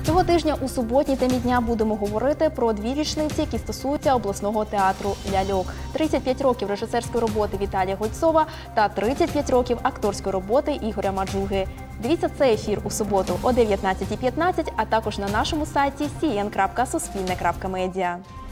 Цього тижня у суботній темі дня будемо говорити про дві річниці, які стосуються обласного театру «Ляльок». 35 років режисерської роботи Віталія Гольцова та 35 років акторської роботи Ігоря Маджуги. Дивіться цей ефір у суботу о 19:15, а також на нашому сайті cn.suspilne.media.